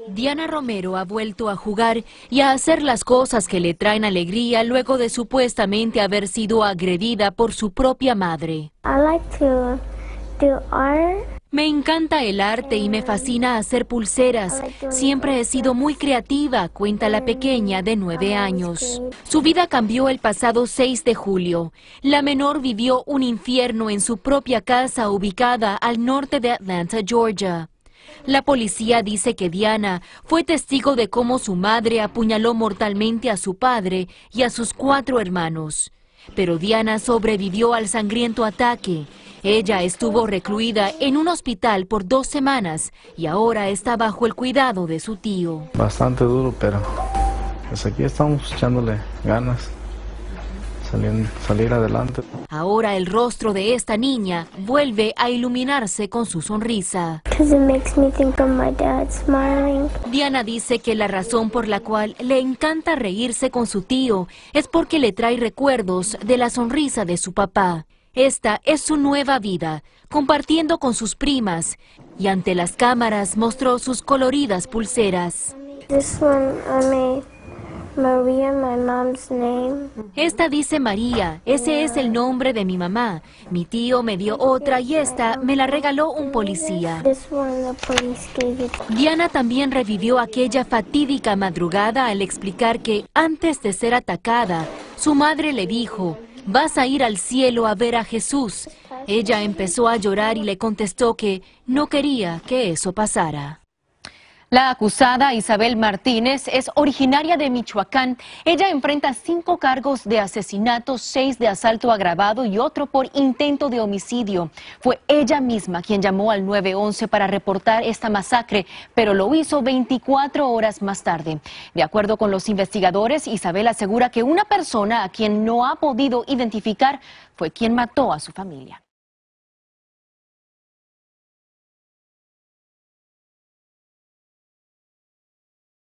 Diana Romero ha vuelto a jugar y a hacer las cosas que le traen alegría luego de supuestamente haber sido agredida por su propia madre. I like to do art. Me encanta el arte y me fascina hacer pulseras. Siempre he sido muy creativa, cuenta la pequeña de 9 años. Su vida cambió el pasado 6 de julio. La menor vivió un infierno en su propia casa ubicada al norte de Atlanta, Georgia. La policía dice que Diana fue testigo de cómo su madre apuñaló mortalmente a su padre y a sus 4 hermanos. Pero Diana sobrevivió al sangriento ataque. Ella estuvo recluida en un hospital por 2 semanas y ahora está bajo el cuidado de su tío. Bastante duro, pero pues aquí estamos echándole ganas, salir adelante. Ahora el rostro de esta niña vuelve a iluminarse con su sonrisa. Because it makes me think of my dad smiling. Diana dice que la razón por la cual le encanta reírse con su tío es porque le trae recuerdos de la sonrisa de su papá. Esta es su nueva vida, compartiendo con sus primas, y ante las cámaras mostró sus coloridas pulseras. This one I made Maria, my mom's name. Esta dice María, ese es el nombre de mi mamá. Mi tío me dio otra y esta me la regaló un policía. This one the police gave it. Diana también revivió aquella fatídica madrugada al explicar que antes de ser atacada, su madre le dijo: «Vas a ir al cielo a ver a Jesús». Ella empezó a llorar y le contestó que no quería que eso pasara. La acusada, Isabel Martínez, es originaria de Michoacán. Ella enfrenta 5 cargos de asesinato, 6 de asalto agravado y otro por intento de homicidio. Fue ella misma quien llamó al 911 para reportar esta masacre, pero lo hizo 24 horas más tarde. De acuerdo con los investigadores, Isabel asegura que una persona a quien no ha podido identificar fue quien mató a su familia.